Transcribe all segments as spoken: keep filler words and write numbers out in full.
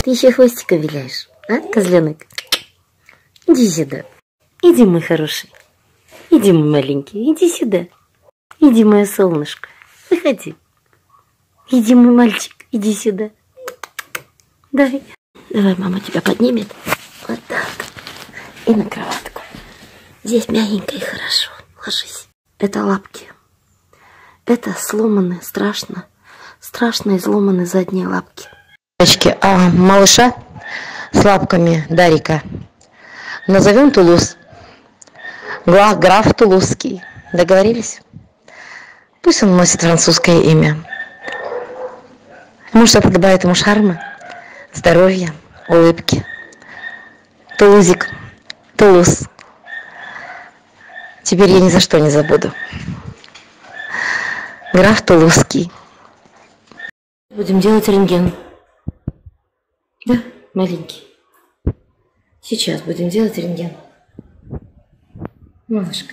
Ты еще хвостиком виляешь, а, козленок? Иди сюда. Иди, мой хороший. Иди, мой маленький, иди сюда. Иди, мое солнышко. Выходи. Иди, мой мальчик, иди сюда. Давай. Давай, мама тебя поднимет. Вот так. И на кроватку. Здесь мягенько и хорошо. Ложись. Это лапки. Это сломанные, страшно. Страшно изломаны задние лапки. А малыша с лапками Дарика назовем Тулуз. Граф Тулузский. Договорились? Пусть он носит французское имя. Может, это добавит ему шарма, здоровья, улыбки. Тулузик, Тулуз. Теперь я ни за что не забуду. Граф Тулузский. Будем делать рентген. Да, маленький? Сейчас будем делать рентген. Малышка.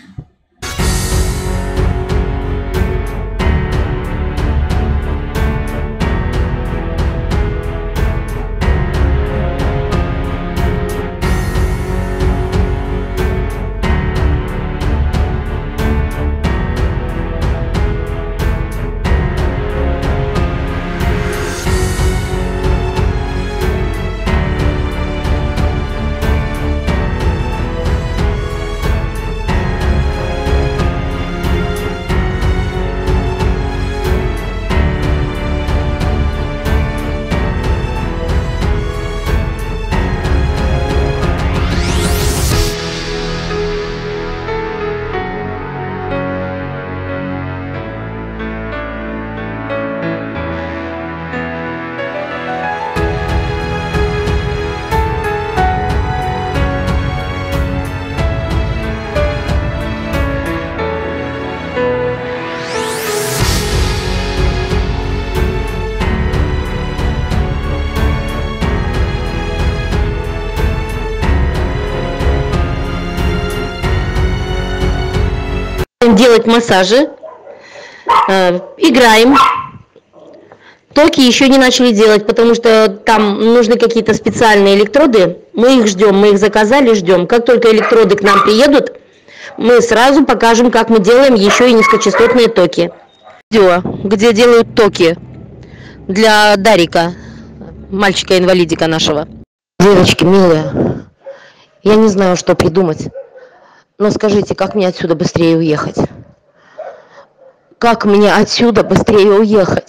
Делать массажи, э, играем. Токи еще не начали делать, потому что там нужны какие-то специальные электроды. Мы их ждем, мы их заказали, ждем. Как только электроды к нам приедут, мы сразу покажем, как мы делаем еще и низкочастотные токи. Видео, где делают токи для Дарика, мальчика-инвалидика нашего. Девочки, милые, я не знаю, что придумать. Но скажите, как мне отсюда быстрее уехать? Как мне отсюда быстрее уехать?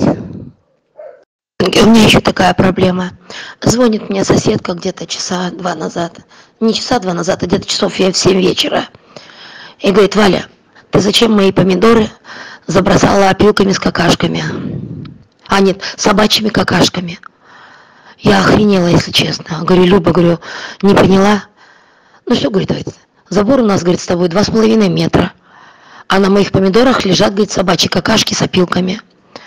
У меня еще такая проблема. Звонит мне соседка где-то часа два назад. Не часа два назад, а где-то часов я в семь вечера. И говорит: Валя, ты зачем мои помидоры забросала опилками с какашками? А нет, собачьими какашками. Я охренела, если честно. Говорю: Люба, говорю, не поняла? Ну все, говорит, забор у нас, говорит, с тобой два с половиной метра. А на моих помидорах лежат, говорит, собачьи какашки с опилками.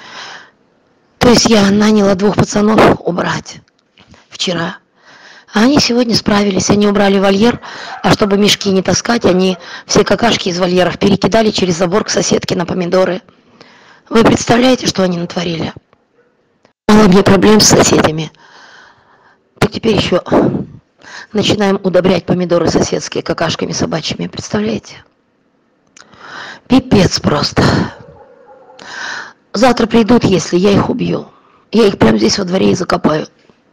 То есть я наняла двух пацанов убрать вчера. А они сегодня справились. Они убрали вольер, а чтобы мешки не таскать, они все какашки из вольеров перекидали через забор к соседке на помидоры. Вы представляете, что они натворили? Мало мне проблем с соседями. Так теперь еще начинаем удобрять помидоры соседские какашками собачьими. Представляете? Пипец просто. Завтра придут, если я их убью. Я их прямо здесь во дворе и закопаю.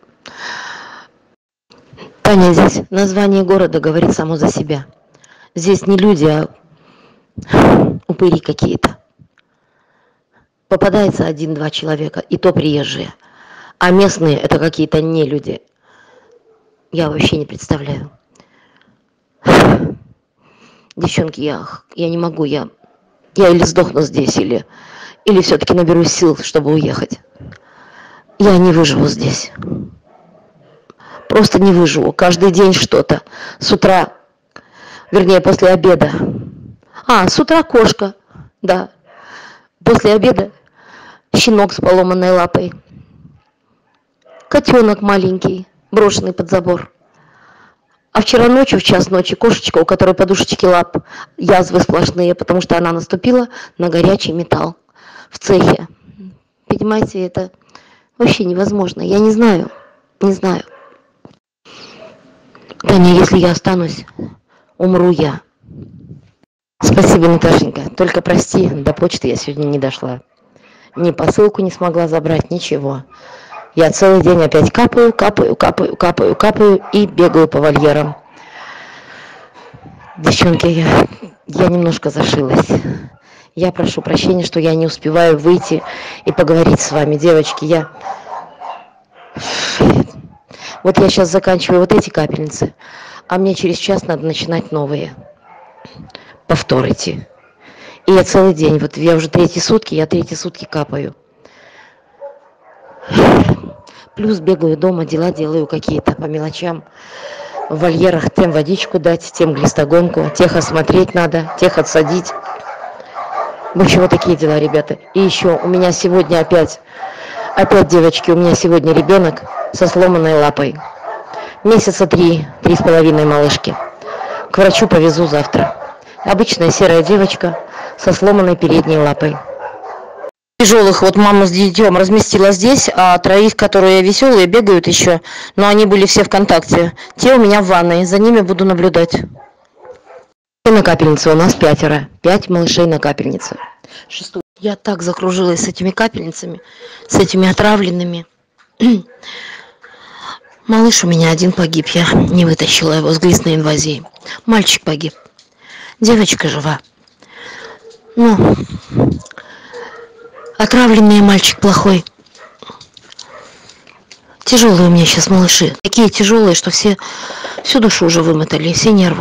Таня, здесь название города говорит само за себя. Здесь не люди, а упыри какие-то. Попадается один-два человека, и то приезжие. А местные это какие-то не люди. Я вообще не представляю. Девчонки, я, я не могу, я, я или сдохну здесь, или, или все-таки наберусь сил, чтобы уехать. Я не выживу здесь. Просто не выживу. Каждый день что-то. С утра, вернее, после обеда. А, с утра кошка, да. После обеда щенок с поломанной лапой. Котенок маленький, брошенный под забор. А вчера ночью, в час ночи, кошечка, у которой подушечки лап, язвы сплошные, потому что она наступила на горячий металл в цехе. Понимаете, это вообще невозможно. Я не знаю, не знаю. Таня, если я останусь, умру я. Спасибо, Наташенька. Только прости, до почты я сегодня не дошла. Ни посылку не смогла забрать, ничего. Я целый день опять капаю, капаю, капаю, капаю, капаю и бегаю по вольерам. Девчонки, я, я немножко зашилась. Я прошу прощения, что я не успеваю выйти и поговорить с вами. Девочки, я... Вот я сейчас заканчиваю вот эти капельницы, а мне через час надо начинать новые. Повтор идти. И я целый день, вот я уже третьи сутки, я третьи сутки капаю. Плюс бегаю дома, дела делаю какие-то по мелочам. В вольерах тем водичку дать, тем глистогонку, тех осмотреть надо, тех отсадить. В общем, вот такие дела, ребята. И еще у меня сегодня опять, опять, девочки, у меня сегодня ребенок со сломанной лапой. Месяца три, три с половиной малышки. К врачу повезу завтра. Обычная серая девочка со сломанной передней лапой. Тяжелых вот мама с детем разместила здесь, а троих, которые веселые, бегают еще, но они были все ВКонтакте. Те у меня в ванной, за ними буду наблюдать. И на капельнице у нас пятеро, пять малышей на капельнице. Шестую. Я так закружилась с этими капельницами, с этими отравленными. Малыш у меня один погиб, я не вытащила его с глистной инвазией. Мальчик погиб, девочка жива. Ну... Отравленный мальчик плохой. Тяжелые у меня сейчас малыши. Такие тяжелые, что все всю душу уже вымотали, все нервы.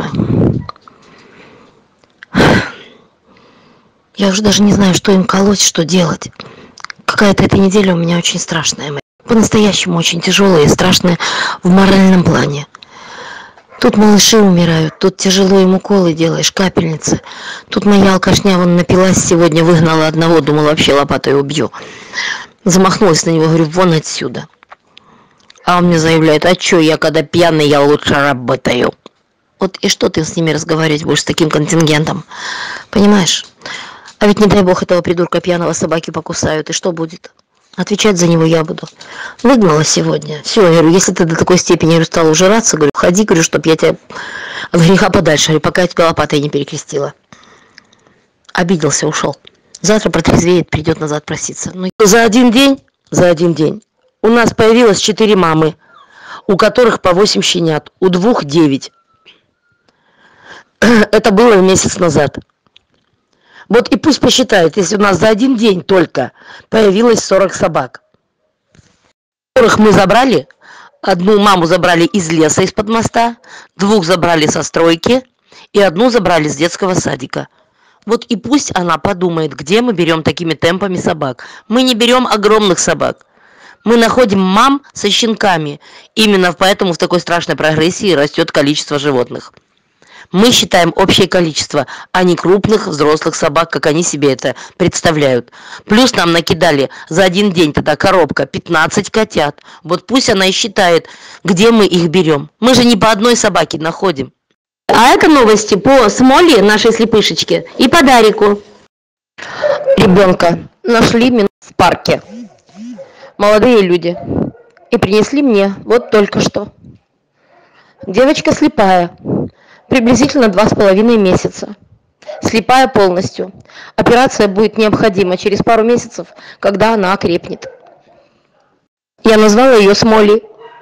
Я уже даже не знаю, что им колоть, что делать. Какая-то эта неделя у меня очень страшная. По-настоящему очень тяжелая и страшная в моральном плане. Тут малыши умирают, тут тяжело им уколы делаешь, капельницы. Тут моя алкашня вон напилась сегодня, выгнала одного, думала вообще лопатой убью. Замахнулась на него, говорю, вон отсюда. А он мне заявляет, а чё, я когда пьяный, я лучше работаю. Вот и что ты с ними разговаривать будешь, с таким контингентом? Понимаешь? А ведь не дай бог этого придурка пьяного собаки покусают, и что будет? Отвечать за него я буду. Выгнала сегодня. Все, я говорю, если ты до такой степени говорю, стала ужираться, говорю, ходи, говорю, чтоб я тебя от греха подальше, говорю, пока я тебя лопатой не перекрестила. Обиделся, ушел. Завтра протрезвеет, придет назад проситься. Ну, за один день, за один день у нас появилось четыре мамы, у которых по восемь щенят, у двух девять. Это было месяц назад. Вот и пусть посчитают, если у нас за один день только появилось сорок собак, которых мы забрали, одну маму забрали из леса, из-под моста, двух забрали со стройки и одну забрали с детского садика. Вот и пусть она подумает, где мы берем такими темпами собак. Мы не берем огромных собак. Мы находим мам со щенками. Именно поэтому в такой страшной прогрессии растет количество животных. Мы считаем общее количество, а не крупных взрослых собак, как они себе это представляют. Плюс нам накидали за один день тогда коробка пятнадцать котят. Вот пусть она и считает, где мы их берем. Мы же не по одной собаке находим. А это новости по Смоле, нашей слепышечке, и по Дарику. Ребенка нашли в парке. Молодые люди. И принесли мне вот только что. Девочка слепая. Приблизительно два с половиной месяца. Слепая полностью. Операция будет необходима через пару месяцев, когда она окрепнет. Я назвала ее Смолли.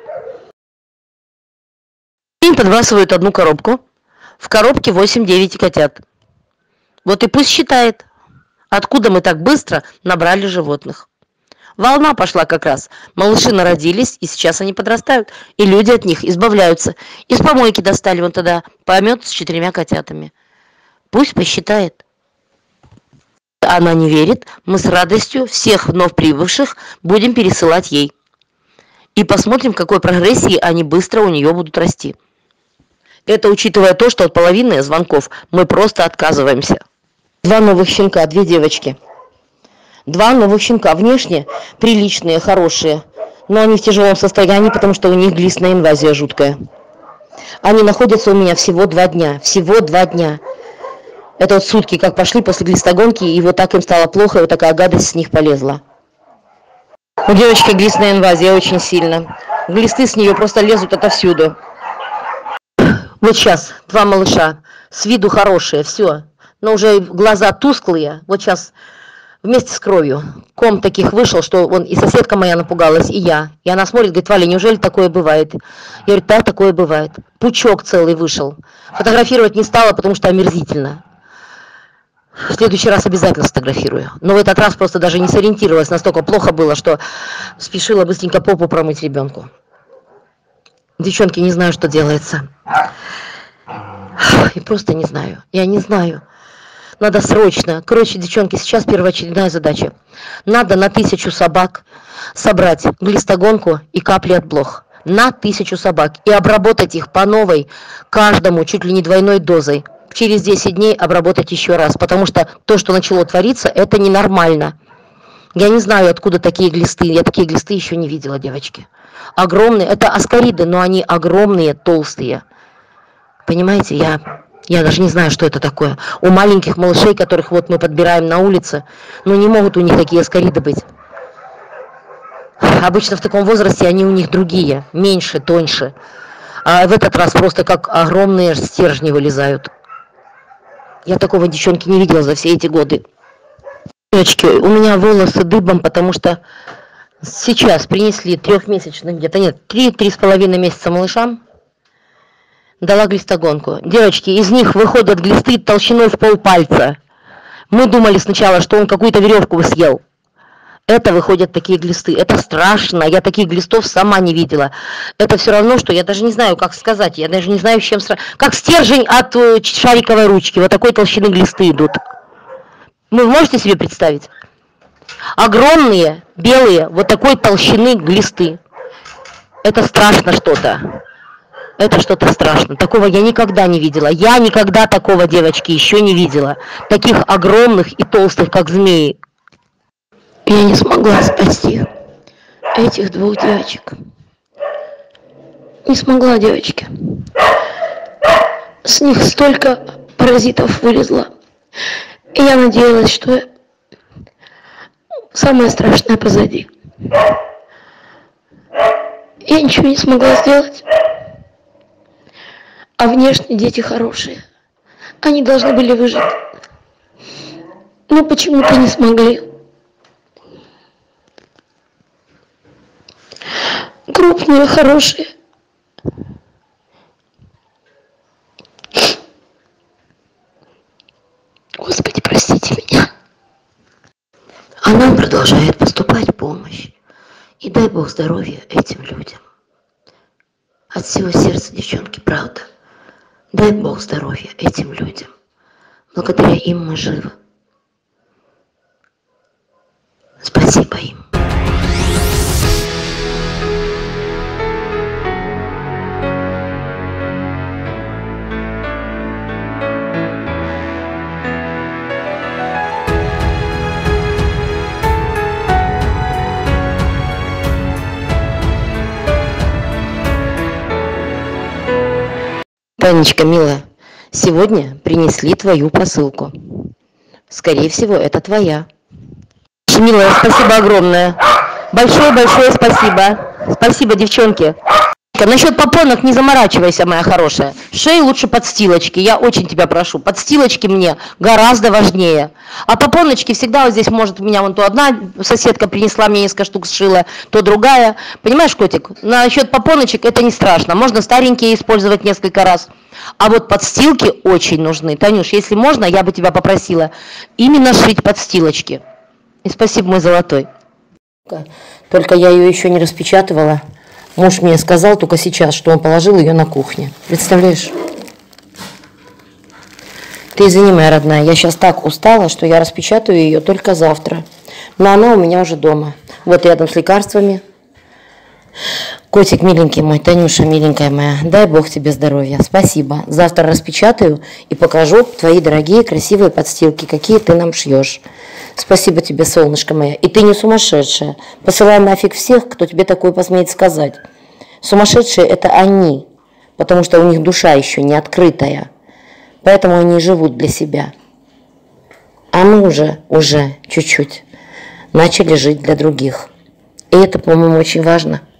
Им подбрасывают одну коробку. В коробке восемь-девять котят. Вот и пусть считает, откуда мы так быстро набрали животных. Волна пошла как раз. Малыши народились, и сейчас они подрастают. И люди от них избавляются. Из помойки достали вон тогда помет с четырьмя котятами. Пусть посчитает. Она не верит. Мы с радостью всех вновь прибывших будем пересылать ей. И посмотрим, в какой прогрессии они быстро у нее будут расти. Это учитывая то, что от половины звонков мы просто отказываемся. Два новых щенка, две девочки. Два новых щенка, внешне приличные, хорошие, но они в тяжелом состоянии, потому что у них глистная инвазия жуткая. Они находятся у меня всего два дня, всего два дня. Это вот сутки, как пошли после глистогонки, и вот так им стало плохо, и вот такая гадость с них полезла. У девочки глистная инвазия очень сильно. Глисты с нее просто лезут отовсюду. Вот сейчас два малыша, с виду хорошие, все, но уже глаза тусклые, вот сейчас вместе с кровью. Ком таких вышел, что он и соседка моя напугалась, и я. И она смотрит, говорит: Валя, неужели такое бывает? Я говорю: да, такое бывает. Пучок целый вышел. Фотографировать не стала, потому что омерзительно. В следующий раз обязательно сфотографирую. Но в этот раз просто даже не сориентировалась, настолько плохо было, что спешила быстренько попу промыть ребенку. Девчонки, не знаю, что делается. И просто не знаю. Я не знаю. Надо срочно. Короче, девчонки, сейчас первоочередная задача. Надо на тысячу собак собрать глистогонку и капли от блох. На тысячу собак. И обработать их по новой, каждому чуть ли не двойной дозой. Через десять дней обработать еще раз. Потому что то, что начало твориться, это ненормально. Я не знаю, откуда такие глисты. Я такие глисты еще не видела, девочки. Огромные. Это аскариды, но они огромные, толстые. Понимаете, я... Я даже не знаю, что это такое. У маленьких малышей, которых вот мы подбираем на улице, ну не могут у них такие аскариды быть. Обычно в таком возрасте они у них другие, меньше, тоньше. А в этот раз просто как огромные стержни вылезают. Я такого, девчонки, не видела за все эти годы. Девочки, у меня волосы дыбом, потому что сейчас принесли трехмесячных, где-то нет, три-три с половиной месяца малышам. Дала глистогонку. Девочки, из них выходят глисты толщиной в полпальца. Мы думали сначала, что он какую-то веревку съел. Это выходят такие глисты. Это страшно. Я таких глистов сама не видела. Это все равно, что я даже не знаю, как сказать. Я даже не знаю, с чем сравнить. Как стержень от шариковой ручки. Вот такой толщины глисты идут. Вы можете себе представить? Огромные, белые, вот такой толщины глисты. Это страшно что-то. Это что-то страшно. Такого я никогда не видела. Я никогда такого, девочки, еще не видела. Таких огромных и толстых, как змеи. Я не смогла спасти этих двух девочек. Не смогла, девочки. С них столько паразитов вылезло. И я надеялась, что самое страшное позади. Я ничего не смогла сделать. А внешне дети хорошие. Они должны были выжить. Но почему-то не смогли. Крупные, хорошие. Господи, простите меня. А нам продолжает поступать помощь. И дай Бог здоровья этим людям. От всего сердца, девчонки, правда. Дай Бог здоровья этим людям. Благодаря им мы живы. Спасибо им. Танечка, милая, сегодня принесли твою посылку. Скорее всего, это твоя. Милая, спасибо огромное. Большое-большое спасибо. Спасибо, девчонки. Насчет попонок не заморачивайся, моя хорошая. Шеи лучше подстилочки. Я очень тебя прошу. Подстилочки мне гораздо важнее. А попоночки всегда вот здесь может у меня вон то одна соседка принесла, мне несколько штук сшила, то другая. Понимаешь, котик? Насчет попоночек это не страшно. Можно старенькие использовать несколько раз. А вот подстилки очень нужны. Танюш, если можно, я бы тебя попросила именно шить подстилочки. И спасибо, мой золотой. Только я ее еще не распечатывала. Муж мне сказал только сейчас, что он положил ее на кухне. Представляешь? Ты извини, моя родная, я сейчас так устала, что я распечатаю ее только завтра. Но она у меня уже дома. Вот рядом с лекарствами. Котик, миленький мой, Танюша, миленькая моя, дай Бог тебе здоровья. Спасибо. Завтра распечатаю и покажу твои дорогие красивые подстилки, какие ты нам шьешь. Спасибо тебе, солнышко мое. И ты не сумасшедшая. Посылай нафиг всех, кто тебе такое посмеет сказать. Сумасшедшие – это они, потому что у них душа еще не открытая. Поэтому они живут для себя. А мы уже, уже чуть-чуть начали жить для других. И это, по-моему, очень важно.